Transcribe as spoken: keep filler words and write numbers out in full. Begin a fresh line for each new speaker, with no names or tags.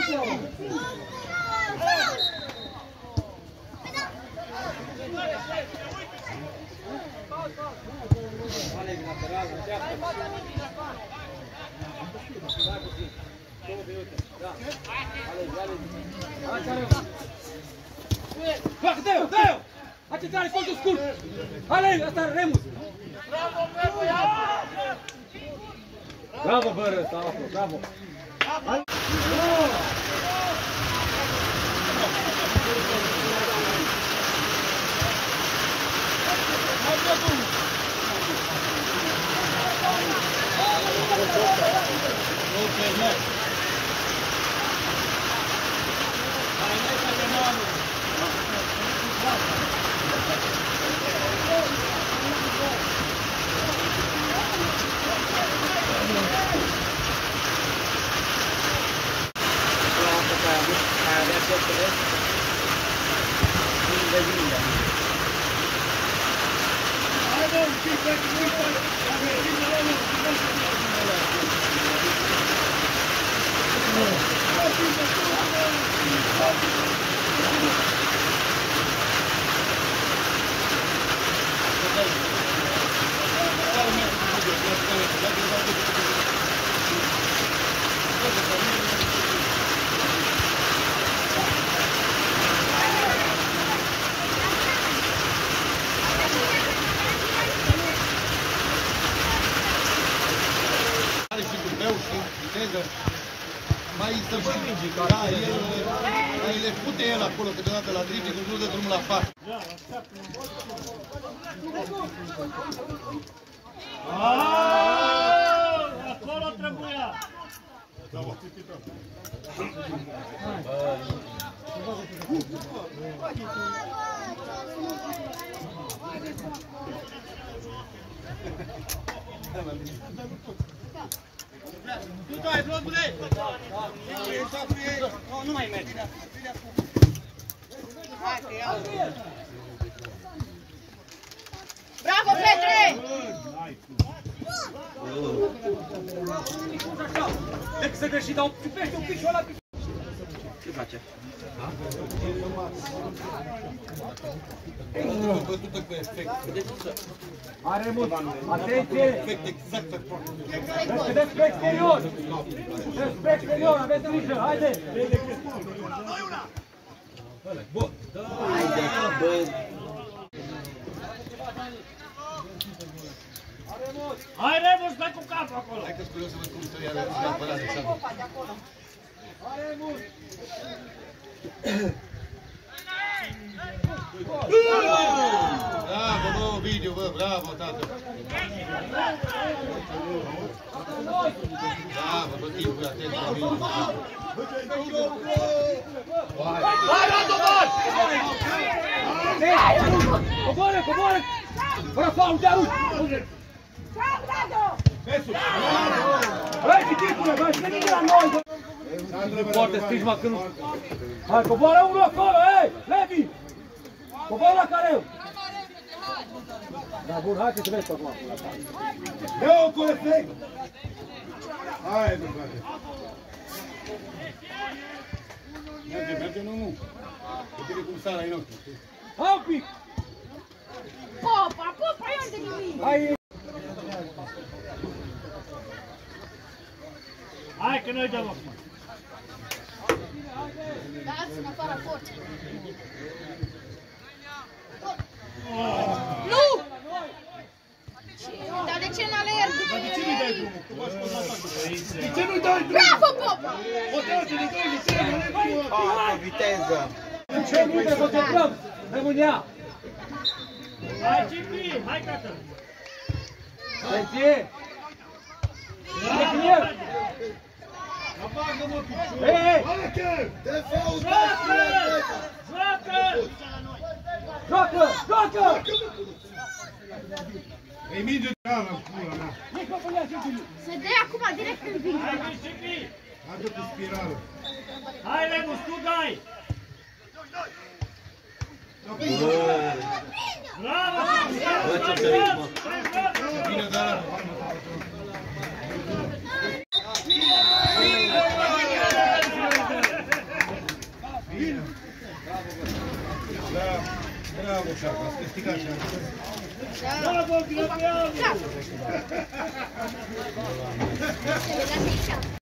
Fac, dă-o, dă-o! Accentrare, colțul scurt! Ale, ăsta Remus! Bravo, bă, ăsta, află, bravo!
Mai să știi, da, el le pute el acolo câteodată la dribbling, când nu dă drumul la față.
Acolo trebuia!
Tu dai, blondule!
Nu mai merge.
Bravo, Petre!
Deci să greși, dar ciupește un pic și ăla. Ce face?
Bătută cu efect.
Are mult. Atenție!
Efect exact acolo.
Vedeți pe exterior! Vedeți pe exterior, aveți grijă, haide! Bun! Haide, bă!
Hai, Remus, dai cu capul acolo!
Hai că sunt curios să văd cum stă iară neapărat de seama.
Are mult!
Bravo, bă, Ovidiu, bă, bravo, tată! Bravo, bă, timpul, atent, Ovidiu!
Hai, Radovan! Coboară, coboară! Fără faul, te arunci!
Ciao, Rado!
Hai, chititule, mai veni la noi! Nu poate sprijma când nu... Hai, coboară unul acolo, hei! Levi! Coboară la careu! Da, bun, hai că te vezi pe acum.
Ia-o cu efect! Hai, bă, frate! Merge, merge, nu, nu! Uite cum sara ai noștri.
Hai un pic!
Popa, popa, eu de nimic!
Hai!
Hai că noi dăm acum!
Dați în afara forței! Nu! Dar de ce n-alerg după el?
De ce nu-i dai drumul?
Bravo, Popa!
Potează-ne doi, de ce nu alergi tu?
Ah, cu viteză!
În ce minute concentrăm? Rămânia!
Hai, Cipi! Hai, tată!
Atenție! Echilier!
Apagă-mă piciorul!
Hei, hei!
De fault!
Joacă! Joacă!
Joacă! Joacă!
Îi minge treaba în pula mea!
Se dea acum direct în vin.
Hai, Cipi!
Adu-te spirală!
Hai, Remus, tu dai! Bravo!
Bă, ce ritmă!
Bine, dar... Bravo, Șarca, ați câștigat și
Bravo, Grăbeanu!
Da.